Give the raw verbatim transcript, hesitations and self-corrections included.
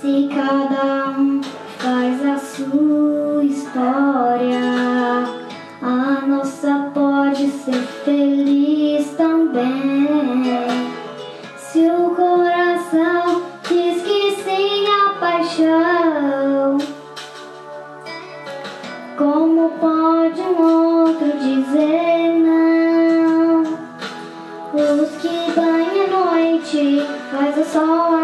Se cada um faz a sua história, a nossa pode ser feliz também. Se o coração diz que sim à paixão, como pode um outro dizer não? Luz que banha a noite, faz o sol